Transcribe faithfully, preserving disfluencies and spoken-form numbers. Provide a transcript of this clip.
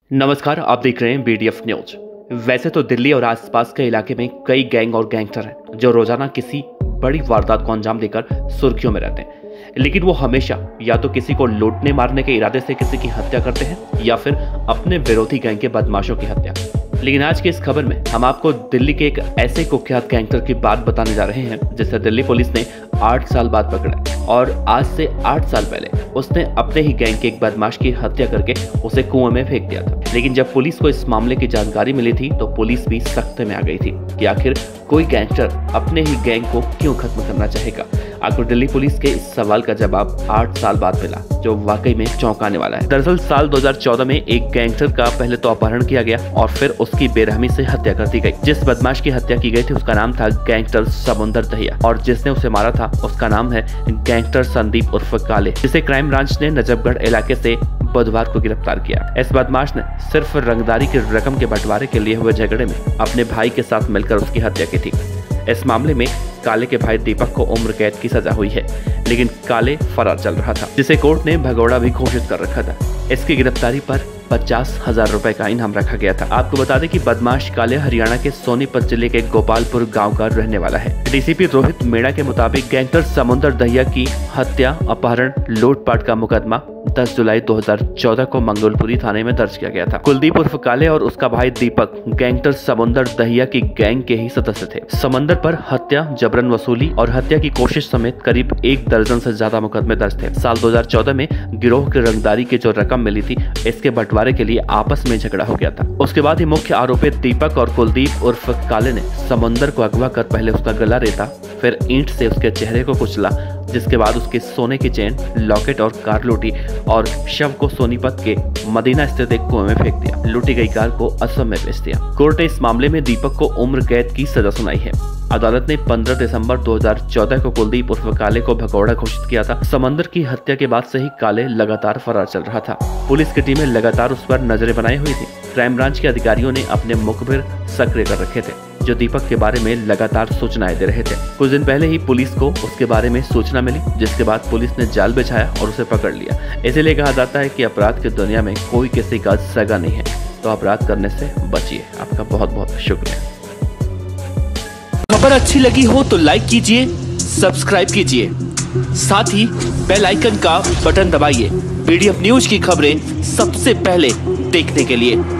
नमस्कार, आप देख रहे हैं बीडीएफ न्यूज। वैसे तो दिल्ली और आसपास के इलाके में कई गैंग और गैंगस्टर हैं जो रोजाना किसी बड़ी वारदात को अंजाम देकर सुर्खियों में रहते हैं, लेकिन वो हमेशा या तो किसी को लूटने मारने के इरादे से किसी की हत्या करते हैं या फिर अपने विरोधी गैंग के बदमाशों की हत्या। लेकिन आज की इस खबर में हम आपको दिल्ली के एक ऐसे कुख्यात गैंगस्टर की बात बताने जा रहे हैं जिसे दिल्ली पुलिस ने आठ साल बाद पकड़ा और आज से आठ साल पहले उसने अपने ही गैंग के एक बदमाश की हत्या करके उसे कुएं में फेंक दिया था। लेकिन जब पुलिस को इस मामले की जानकारी मिली थी तो पुलिस भी सख्ते में आ गई थी कि आखिर कोई गैंगस्टर अपने ही गैंग को क्यों खत्म करना चाहेगा। आखिर दिल्ली पुलिस के इस सवाल का जवाब आठ साल बाद मिला, जो वाकई में चौंकाने वाला है। दरअसल साल दो हज़ार चौदह में एक गैंगस्टर का पहले तो अपहरण किया गया और फिर उसकी बेरहमी से हत्या कर दी गई। जिस बदमाश की हत्या की गई थी उसका नाम था गैंगस्टर समुंदर दहिया और जिसने उसे मारा था उसका नाम है गैंगस्टर संदीप उर्फ काले, जिसे क्राइम ब्रांच ने नजफगढ़ इलाके से बुधवार को गिरफ्तार किया। इस बदमाश ने सिर्फ रंगदारी की रकम के बंटवारे के लिए हुए झगड़े में अपने भाई के साथ मिलकर उसकी हत्या की थी। इस मामले में काले के भाई दीपक को उम्र कैद की सजा हुई है, लेकिन काले फरार चल रहा था, जिसे कोर्ट ने भगौड़ा भी घोषित कर रखा था। इसकी गिरफ्तारी पर पचास हजार रुपए का इनाम रखा गया था। आपको बता दें कि बदमाश काले हरियाणा के सोनीपत जिले के गोपालपुर गांव का रहने वाला है। डीसीपी रोहित मीणा के मुताबिक गैंगस्टर समुंदर दहिया की हत्या, अपहरण, लूटपाट का मुकदमा दस जुलाई दो हज़ार चौदह को मंगोलपुरी थाने में दर्ज किया गया था। कुलदीप उर्फ काले और उसका भाई दीपक गैंगस्टर समुंदर दहिया की गैंग के ही सदस्य थे। समंदर पर हत्या, जबरन वसूली और हत्या की कोशिश समेत करीब एक दर्जन से ज्यादा मुकदमे दर्ज थे। साल दो हज़ार चौदह में गिरोह की रंगदारी की जो रकम मिली थी, इसके बंटवारे के लिए आपस में झगड़ा हो गया था। उसके बाद ही मुख्य आरोपी दीपक और कुलदीप उर्फ काले ने समंदर को अगवा कर पहले उसका गला रेता, फिर ईंट से उसके चेहरे को कुचला, जिसके बाद उसके सोने की चेन, लॉकेट और कार लूटी और शव को सोनीपत के मदीना स्थित एक कुएं में फेंक दिया। लूटी गई कार को असम में बेच दिया। कोर्ट ने इस मामले में दीपक को उम्र कैद की सजा सुनाई है। अदालत ने पंद्रह दिसंबर दो हज़ार चौदह को कुलदीप उर्फ काले को भगौड़ा घोषित किया था। समंदर की हत्या के बाद से ही काले लगातार फरार चल रहा था। पुलिस की टीमें लगातार उस पर नजरें बनाई हुई थी। क्राइम ब्रांच के अधिकारियों ने अपने मुखबिर सक्रिय कर रखे थे, जो दीपक के बारे में लगातार सूचनाएं दे रहे थे। कुछ दिन पहले ही पुलिस को उसके बारे में सूचना मिली, जिसके बाद पुलिस ने जाल बिछाया और उसे पकड़ लिया। इसीलिए कहा जाता है कि अपराध की दुनिया में कोई किसी का सगा नहीं है, तो अपराध करने से बचिए। आपका बहुत बहुत शुक्रिया। खबर अच्छी लगी हो तो लाइक कीजिए, सब्सक्राइब कीजिए, साथ ही बेल आइकन का बटन दबाइए। बीडीएफ न्यूज की खबरें सबसे पहले देखने के लिए।